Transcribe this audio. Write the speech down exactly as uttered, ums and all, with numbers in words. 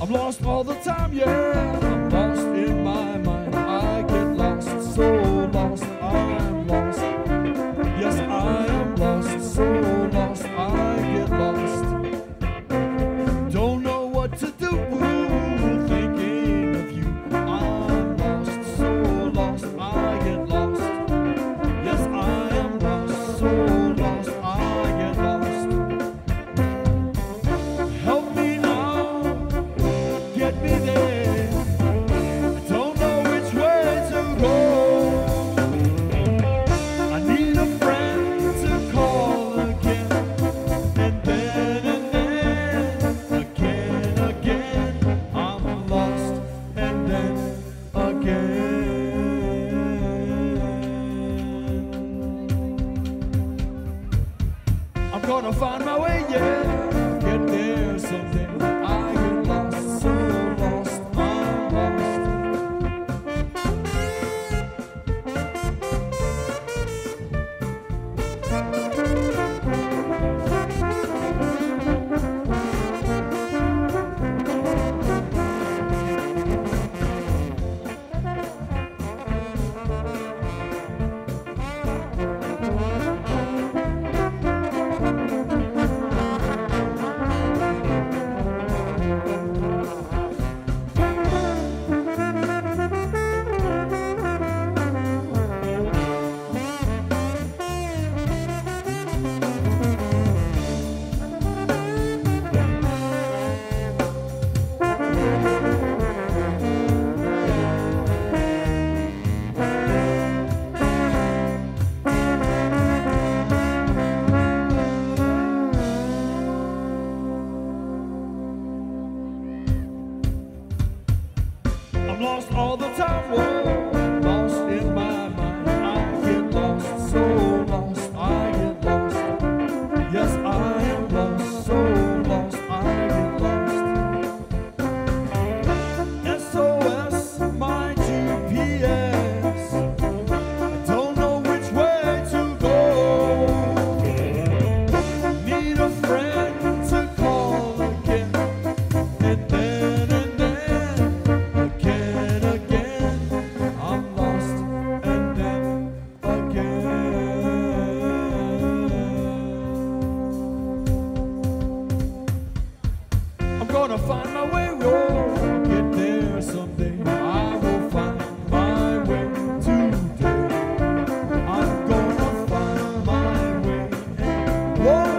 I'm lost all the time, yeah. I'm lost in my mind. I get lost, so lost. I'm lost. Yes, I am lost, so lost. I get lost. Don't know what to do. Thinking of you. I'm lost, so lost. I get lost. Yes, I am lost, so lost. I get lost. Help me now. Get me there. I don't know which way to go. I need a friend to call again, and then and then again, again. I'm lost, and then again. I'm gonna find my way, yeah. Get there someday. I get lost, so lost, I'm lost. I'm lost all the time, whoa, lost in my mind. I get lost, so lost, I get lost. Yes, I am lost, so lost, I get lost. S O S, my G P S. I don't know which way to go. Need a friend to call again, and then and then again, again. I'm lost, and then again. I'm gonna find my way, oh, get there someday. I will find my way today. I'm gonna find my way. Whoa.